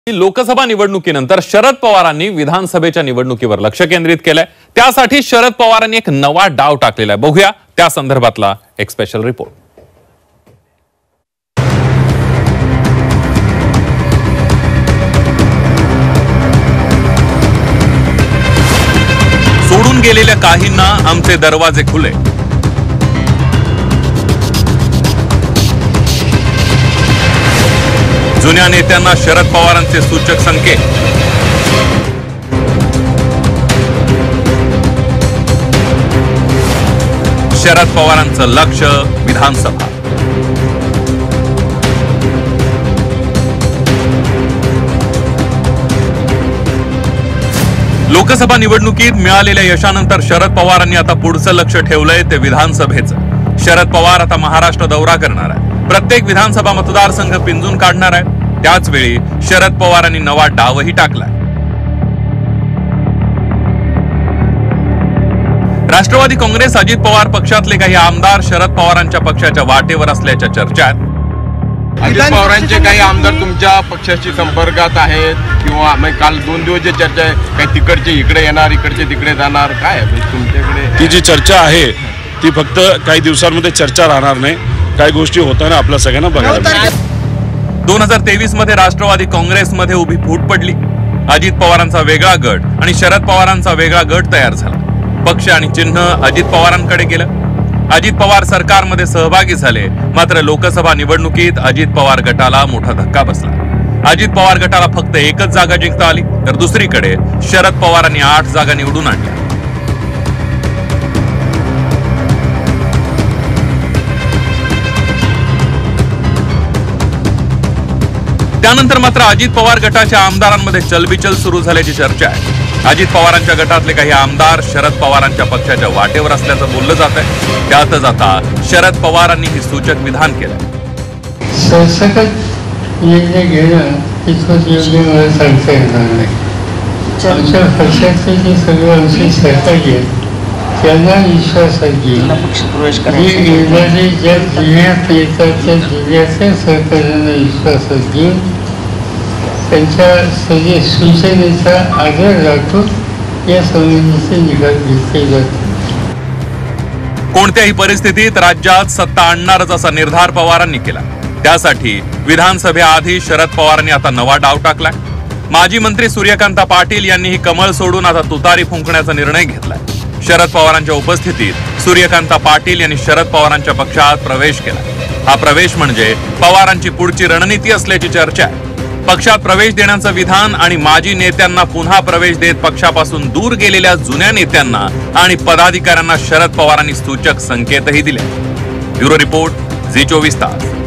लोकसभा निवडणुकीनंतर शरद पवारांनी विधानसभेच्या निवडणुकीवर लक्ष केंद्रित केलंय। त्यासाठी शरद पवारांनी एक नवा डाव टाकलेला आहे। बघूया त्या संदर्भातला एक स्पेशल रिपोर्ट। सोडून गेलेल्या काहींना आमचे दरवाजे खुले। जुन्या नेत्यांना शरद पवारांचे सूचक संकेत। शरद पवारांचं लक्ष विधानसभा। लोकसभा निवडणुकीत मिळालेल्या यशानंतर शरद पवारांनी आता पुढचं लक्ष ठेवलंय ते विधानसभेचं। शरद पवार आता महाराष्ट्र दौरा करणार आहे। प्रत्येक विधानसभा मतदारसंघ पिंजून काढणार आहे। त्याच वेळी शरद पवारांनी नवा डावही टाकलाय। राष्ट्रवादी काँग्रेस अजित पवार पक्षातले काही आमदार शरद पवारांच्या पक्षाच्या वाटेवर असल्याच्या चर्चा आहेत। अजित पवारांचे काही आमदार तुमच्या पक्षाशी संपर्कात आहेत किंवा काल 2 दिवस जे चर्चा आहे, काही तिकडचे इकडे येणार, इकडचे तिकडे जाणार, काय तुमच्याकडे ती जी चर्चा आहे ती फक्त काही दिवसांमध्ये चर्चा राहणार नाही। काही गोष्टी होताना आपल्या सगळ्यांना बघायला। 2023 मध्ये राष्ट्रवादी काँग्रेसमध्ये उभी फूट पडली। अजित पवारांचा वेगळा गट आणि शरद पवारांचा वेगळा गट तयार झाला। पक्ष आणि चिन्ह अजित पवारांकडे गेलं। अजित पवार सरकारमध्ये सहभागी झाले, मात्र लोकसभा निवडणुकीत अजित पवार गटाला मोठा धक्का बसला। अजित पवार गटाला फक्त एकच जागा जिंकता आली, तर दुसरीकडे शरद पवारांनी 8 जागा निवडून आणल्या। त्यानंतर मात्र अजित पवार गटाच्या आमदारांमध्ये चलबिचल सुरू झाल्याची चर्चा आहे। अजित पवारांच्या गटातले काही आमदार शरद पवारांच्या पक्षाच्या वाटेवर असल्याचं बोललं जात आहे। त्यातच आता शरद पवारांनी ही सूचक विधान केलंय। सरसकट निर्णय घेणं इतकंच योग्य मला सांगता येणार नाही। आमच्या पक्षाचे जे सगळे आमचे सहकारी आहेत त्यांना विश्वासात घेऊन जे येणारे ज्या जिल्ह्यात येतात त्या जिल्ह्याच्या सहकार्यांना विश्वासात घेऊन त्यांच्या सगळे सूचनेचा आदर राखून या संबंधीचे निकाल घेतले जातात। कोणत्याही परिस्थितीत राज्यात सत्ता आणणारच असा निर्धार पवारांनी केला। त्यासाठी विधानसभेआधी शरद पवारांनी आता नवा डाव टाकलाय। माजी मंत्री सूर्यकांत पाटील यांनी ही कमळ सोडून आता तुतारी फुंकण्याचा निर्णय घेतलाय। शरद पवारांच्या उपस्थितीत सूर्यकांत पाटील यांनी शरद पवारांच्या पक्षात प्रवेश केला। हा प्रवेश म्हणजे पवारांची पुढची रणनीती असल्याची चर्चा आहे। पक्षात प्रवेश देण्याचं विधान आणि माजी नेत्यांना पुन्हा प्रवेश देत पक्षापासून दूर गेलेल्या जुन्या नेत्यांना आणि पदाधिकाऱ्यांना शरद पवारांनी सूचक संकेतही दिले। ब्युरो रिपोर्ट, झी 24 तास।